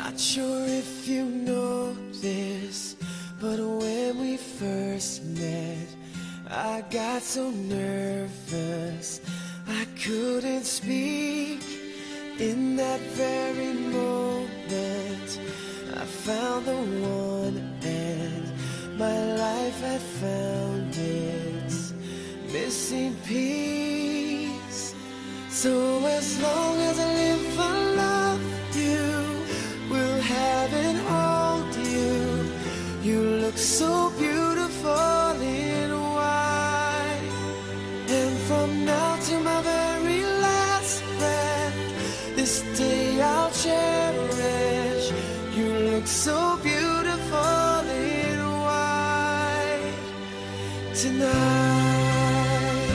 Not sure if you know this, but when we first met, I got so nervous I couldn't speak. In that very moment I found the one, and my life had found its missing piece. So as long as I live, I love you, will have and hold you. You look so beautiful in white, and from now to my very last breath, this day I'll cherish. You look so beautiful in white tonight.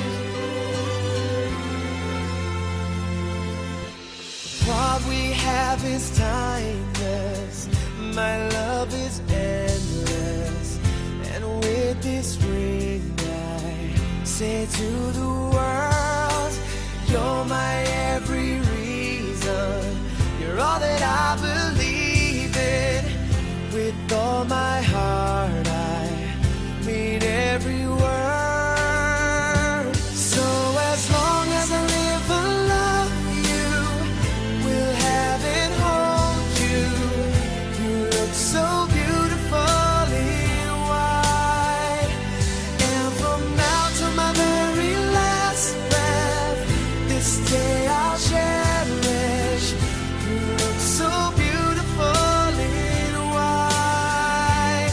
What we have is timeless, my love is endless, and with this ring I say to the world, you're my every reason, you're all that I believe in. With all my heart I mean every word. So as long as I live, I love you, will have and hold you. You look so beautiful in white, and from now to my very last breath, this day I'll cherish. You look so beautiful in white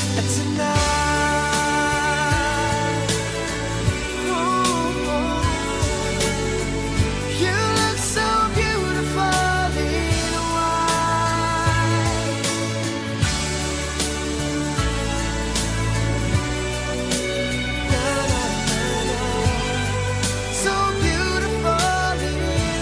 tonight. Ooh, you look so beautiful in white. Na, na, na, na. So beautiful in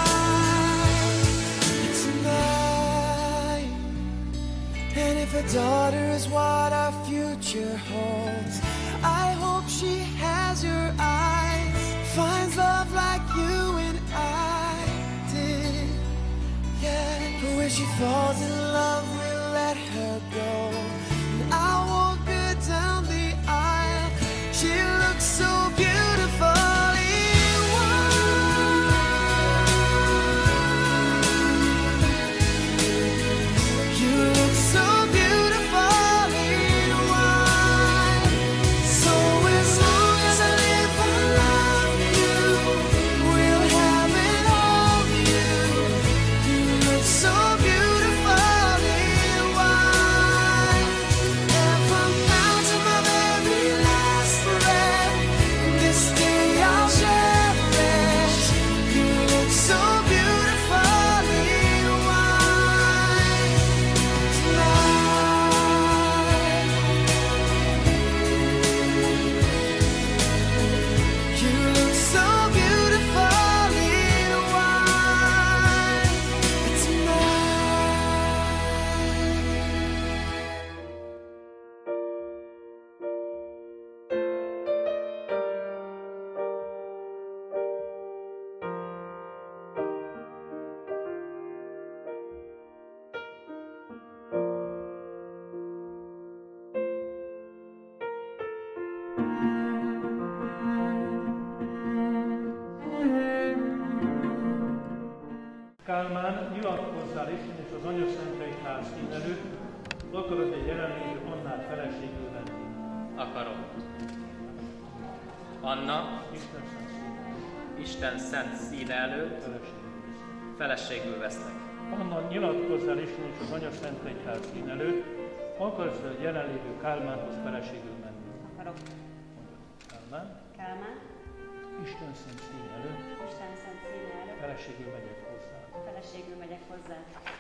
white tonight. And if a daughter is what our future holds, I hope she has your eyes, finds love like you and I did. Yeah, but when she falls in love, we'll let her go, and I won't go down the aisle. She looks so beautiful in white. You look so beautiful in white. So as long as I live, I love you, will have and hold you. You look so beautiful in white, and from now to my very last breath, this day I'll cherish. You look so beautiful in white tonight. You look so beautiful in white Kálmán, nyilatkozzál Isten és az Anyaszent Egyház szín előtt, akarod egy jelenlévő Annát feleségül venni? Akarom. Anna, Isten szent szín előtt Isten szent színe előtt feleségül vesznek. feleségül veszlek. Anna, nyilatkozzál Isten és az Anyaszent Egyház szín előtt, akarsz egy jelenlévő Kálmánhoz feleségül menni? Akarok. Kálmán, Kálmán, Isten szent szín előtt Isten szent színe előtt feleségül megyek hozzá. feleségül megyek hozzá.